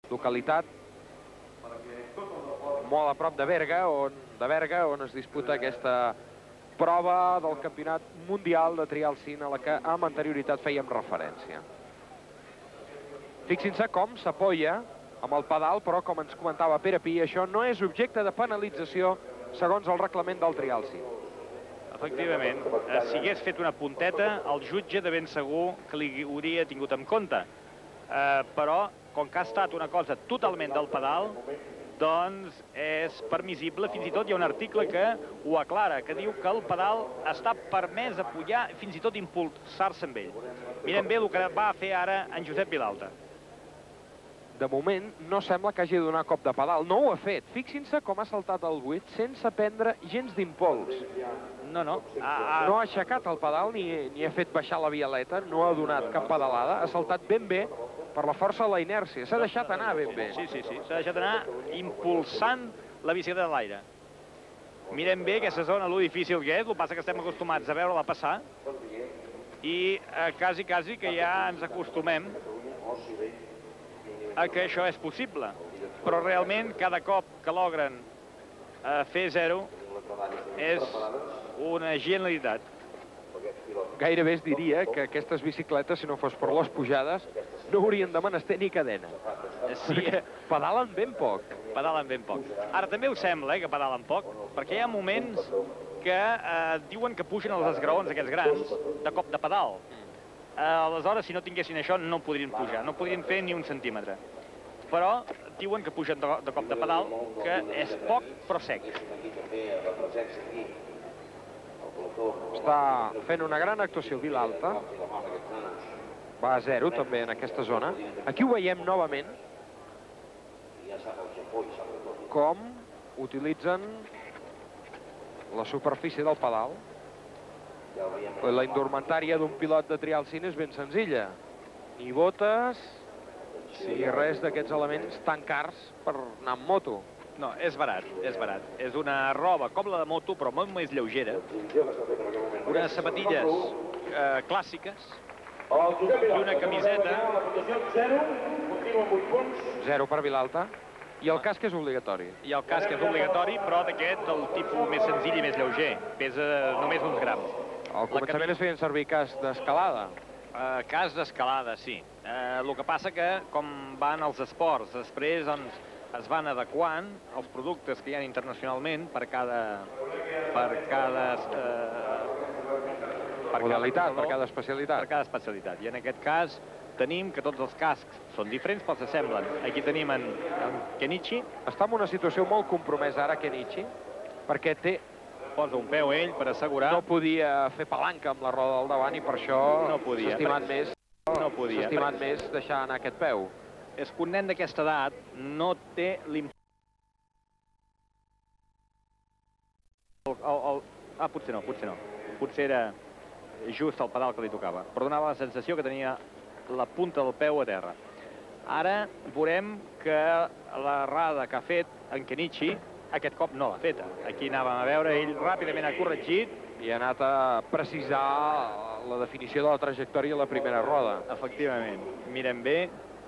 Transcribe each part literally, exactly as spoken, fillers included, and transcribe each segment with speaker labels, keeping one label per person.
Speaker 1: localitat molt a prop de Berga, on, de Berga, on es disputa aquesta prova del Campionat Mundial de Trial Cine a la que amb anterioritat fèiem referència. Fixin-se com s'apoya amb el pedal, però com ens comentava Pere Pi, això no és objecte de penalització segons el reglament del Trial Cine.
Speaker 2: Efectivament, si hagués fet una punteta, el jutge de ben segur que li hauria tingut en compte. Però, com que ha estat una cosa totalment del pedal, doncs és permissible. Fins i tot hi ha un article que ho aclara, que diu que el pedal està permès apoyar, fins i tot impulsar-se amb ell. Mirem bé el que va fer ara en Josep Vilalta.
Speaker 1: De moment, no sembla que hagi de donar cop de pedal. No ho ha fet. Fixin-se com ha saltat el buit sense prendre gens d'impuls.
Speaker 2: No, no.
Speaker 1: No ha aixecat el pedal ni ha fet baixar la vialeta, no ha donat cap pedalada, ha saltat ben bé per la força de la inèrcia. S'ha deixat anar ben bé.
Speaker 2: Sí, sí, sí. S'ha deixat anar impulsant la bicicleta de l'aire. Mirem bé aquesta zona, lo difícil que és, el que passa que estem acostumats a veure-la passar i quasi, quasi que ja ens acostumem a que això és possible. Però realment, cada cop que logren fer zero és una genialitat.
Speaker 1: Gairebé es diria que aquestes bicicletes, si no fos per les pujades, no haurien de menester ni cadena.
Speaker 2: Sí,
Speaker 1: pedalen ben poc.
Speaker 2: Pedalen ben poc. Ara també us sembla que pedalen poc, perquè hi ha moments que diuen que pugen els esgraons aquests grans de cop de pedal. Aleshores, si no tinguessin això, no podrien pujar, no podrien fer ni un centímetre. Però diuen que pugen de cop de pedal, que és poc però sec.
Speaker 1: Està fent una gran actuació Vilalta. Va a zero també en aquesta zona. Aquí ho veiem novament com utilitzen la superfície del pedal. La indumentària d'un pilot de Trial Cine és ben senzilla. Ni botes, ni res d'aquests elements tan cars per anar amb moto.
Speaker 2: No, és barat, és barat. És una roba com la de moto, però molt més lleugera. Unes sabatilles clàssiques i una camiseta.
Speaker 1: Zero per Vilalta. I el casc és obligatori.
Speaker 2: I el casc és obligatori, però d'aquest del tipus més senzill i més lleuger. Pesa només uns grams.
Speaker 1: Al començament es feien servir casc d'escalada.
Speaker 2: Casc d'escalada, sí. El que passa que, com van els esports, després es van adequant els productes que hi ha internacionalment per cada... per cada...
Speaker 1: modalitat, per cada especialitat.
Speaker 2: Per cada especialitat. I en aquest cas tenim que tots els cascs són diferents, però s'assemblen. Aquí tenim en Kenichi.
Speaker 1: Està en una situació molt compromesa ara Kenichi, perquè té...
Speaker 2: posa un peu ell per assegurar...
Speaker 1: No podia fer palanca amb la roda del davant i per això s'ha estimat més...
Speaker 2: No podia.
Speaker 1: S'ha estimat més deixar anar aquest peu.
Speaker 2: És que un nen d'aquesta edat no té l'impuls... Ah, potser no, potser no. Potser era just el pedal que li tocava. Però donava la sensació que tenia la punta del peu a terra. Ara veurem que l'errada que ha fet en Kenichi aquest cop no l'ha feta. Aquí anàvem a veure, ell ràpidament ha corregit
Speaker 1: i ha anat a precisar la definició de la trajectòria a la primera roda.
Speaker 2: Efectivament. Mirem bé.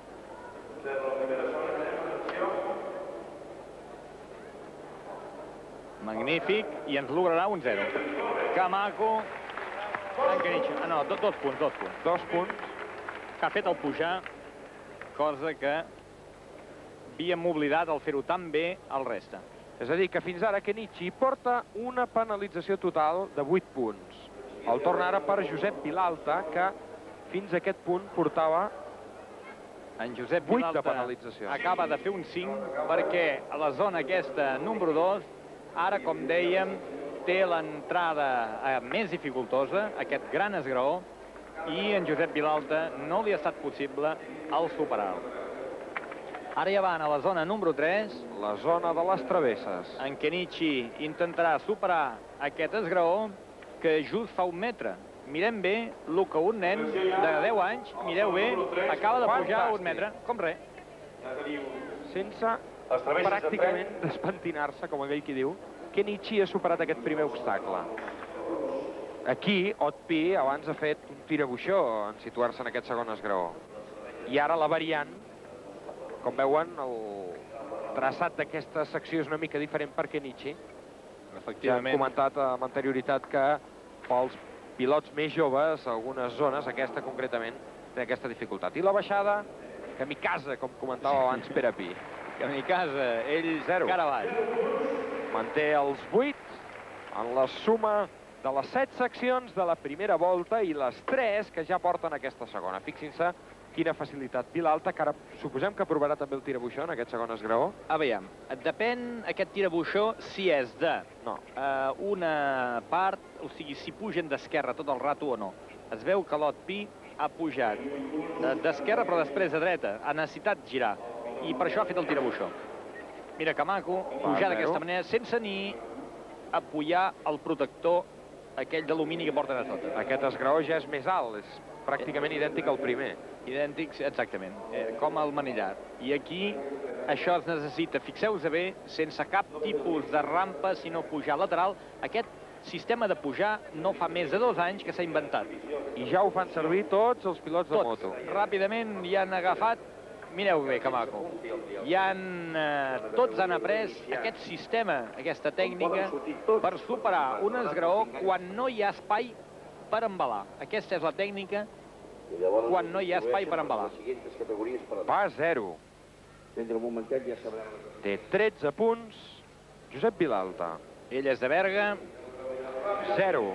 Speaker 2: Magnífic, i ens lograrà un zero. Que maco. En Kenichi. Ah, no, dos punts, dos punts.
Speaker 1: Dos punts.
Speaker 2: Que ha fet el pujar, cosa que havíem oblidat al fer-ho tan bé al resta.
Speaker 1: És a dir, que fins ara Kenichi porta una penalització total de vuit punts. El torna ara per Josep Vilalta, que fins a aquest punt portava
Speaker 2: en Josep
Speaker 1: vuit de
Speaker 2: Vilalta
Speaker 1: penalització.
Speaker 2: Acaba de fer un cinc, perquè a la zona aquesta número dos, ara, com dèiem, té l'entrada més dificultosa, aquest gran esgraó, i en Josep Vilalta no li ha estat possible el superar-lo. Ara ja van a la zona número tres.
Speaker 1: La zona de les travesses.
Speaker 2: En Kenichi intentarà superar aquest esgraó que just fa un metre. Mirem bé el que un nen de deu anys, mireu bé, acaba de pujar un metre, com res.
Speaker 1: Sense pràcticament despentinar-se, com aquell qui diu, Kenichi ha superat aquest primer obstacle. Aquí, Otpi abans ha fet un tirabuixó en situar-se en aquest segon esgraó. I ara la variant, Com veuen, el traçat d'aquesta secció és una mica diferent per Kenichi. Ja hem comentat amb anterioritat que pels pilots més joves, algunes zones, aquesta concretament, té aquesta dificultat. I la baixada, kamikaze, com comentava abans Pere Pi.
Speaker 2: Kamikaze, ell
Speaker 1: Zero.
Speaker 2: cara avall.
Speaker 1: Manté els vuit en la suma de les set seccions de la primera volta i les tres que ja porten aquesta segona. Fixin-se quina facilitat. Vilalta, que ara suposem que provarà també el tirabuixó en aquest segon esgraó.
Speaker 2: Aviam, depèn aquest tirabuixó si és de
Speaker 1: no.
Speaker 2: uh, una part, o sigui, si pugen d'esquerra tot el rato o no. Es veu que l'Ot Pi ha pujat d'esquerra però després de dreta, ha necessitat girar i per això ha fet el tirabuixó. Mira que maco, pujar d'aquesta manera sense ni apoyar el protector aquell d'alumini que porten a sota.
Speaker 1: Aquest esgraó ja és més alt, és pràcticament idèntic al primer.
Speaker 2: Idèntics, exactament, eh, com el manillar. I aquí això es necessita, fixeu-vos bé, sense cap tipus de rampa, sinó pujar lateral. Aquest sistema de pujar no fa més de dos anys que s'ha inventat.
Speaker 1: I ja ho fan servir tots els pilots de moto.
Speaker 2: Ràpidament hi han agafat, mireu bé que maco, hi han, eh, tots han après aquest sistema, aquesta tècnica, per superar un esgraó quan no hi ha espai per embalar. Aquesta és la tècnica quan no hi ha espai per embalar.
Speaker 1: Va a zero. Té tretze punts. Josep Vilalta.
Speaker 2: Ell és de Berga.
Speaker 1: Zero.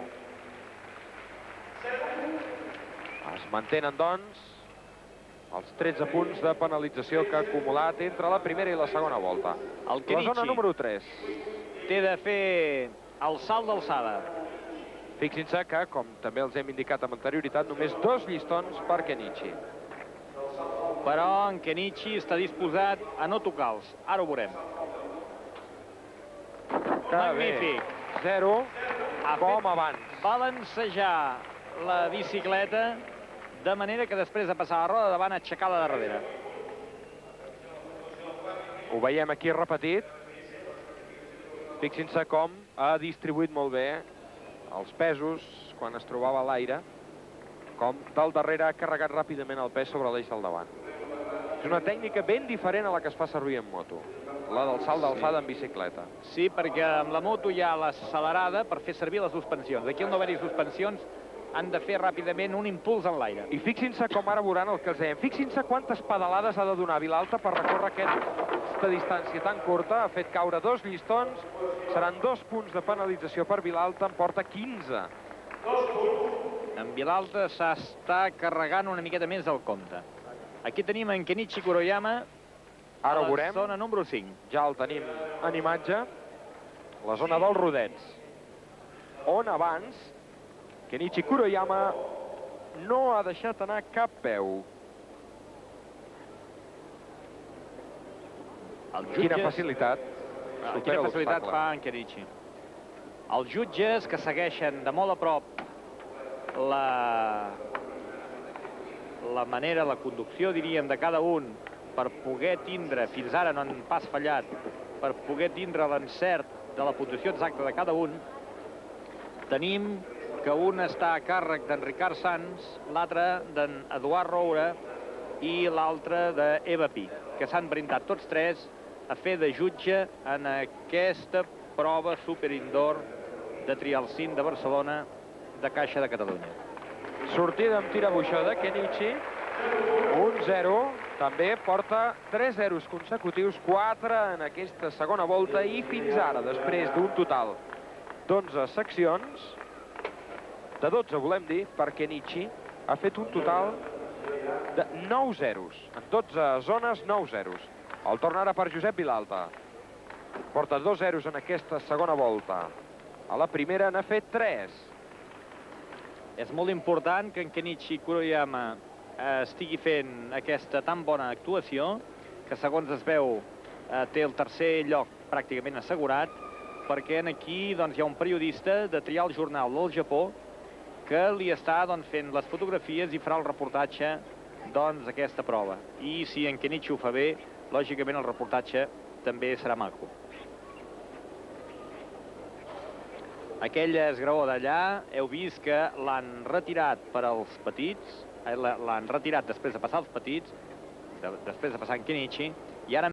Speaker 1: Es mantenen, doncs, els tretze punts de penalització que ha acumulat entre la primera i la segona volta.
Speaker 2: El Kenichi,
Speaker 1: la zona número tres.
Speaker 2: Té de fer el salt d'alçada.
Speaker 1: Fixin-se que, com també els hem indicat amb anterioritat, només dos llistons per Kenichi.
Speaker 2: Però en Kenichi està disposat a no tocar-los. Ara ho veurem. Magnífic.
Speaker 1: Zero, com abans.
Speaker 2: Balancejar la bicicleta de manera que després de passar la roda de davant aixecar-la de darrere.
Speaker 1: Ho veiem aquí repetit. Fixin-se com ha distribuït molt bé els pesos quan es trobava a l'aire, com del darrere ha carregat ràpidament el pes sobre l'eix del davant. És una tècnica ben diferent a la que es fa servir en moto, la del salt d'alçada en bicicleta.
Speaker 2: Sí, perquè amb la moto hi ha l'accelerada per fer servir les suspensions. Aquí al no haver-hi suspensions han de fer ràpidament un impuls en l'aire.
Speaker 1: I fixin-se com ara veuran el que els dèiem. Fixin-se quantes pedalades ha de donar Vilalta per recórrer aquesta distància tan curta. Ha fet caure dos llistons. Seran dos punts de penalització per Vilalta. En porta quinze.
Speaker 2: En Vilalta s'està carregant una miqueta més del compte. Aquí tenim en Kenichi Kuroyama
Speaker 1: a la
Speaker 2: zona número cinc.
Speaker 1: Ja el tenim en imatge. La zona dels rodets. On abans Kenichi Kuroyama no ha deixat anar cap peu. Quina facilitat.
Speaker 2: Quina facilitat fa en Kenichi. Els jutges que segueixen de molt a prop la, la manera, la conducció, diríem, de cada un per poder tindre, fins ara no han pas fallat, per poder tindre l'encert de la puntuació exacta de cada un, tenim que un està a càrrec d'en Ricard Sanz, l'altre d'en Eduard Roure i l'altre d'Eva Pi, que s'han brindat tots tres a fer de jutge en aquesta prova superindoor de Trialcín de Barcelona de Caixa de Catalunya.
Speaker 1: Sortida amb tirabuixó de Kenichi, un zero, també porta tres zeros consecutius, quatre en aquesta segona volta i fins ara, després d'un total d'onze seccions, de dotze, volem dir, per Kenichi, ha fet un total de nou zeros. En dotze zones, nou zeros. El torn ara per Josep Vilalta. Porta dos zeros en aquesta segona volta. A la primera n'ha fet tres.
Speaker 2: És molt important que en Kenichi Kuroyama estigui fent aquesta tan bona actuació, que segons es veu té el tercer lloc pràcticament assegurat, perquè aquí hi ha un periodista de Trial Journal del Japó que li està fent les fotografies i farà el reportatge d'aquesta prova. I si en Kenichi ho fa bé, lògicament el reportatge també serà maco. Aquell esgraó d'allà, heu vist que l'han retirat per als petits, l'han retirat després de passar els petits, de, després de passar en Kenichi, i ara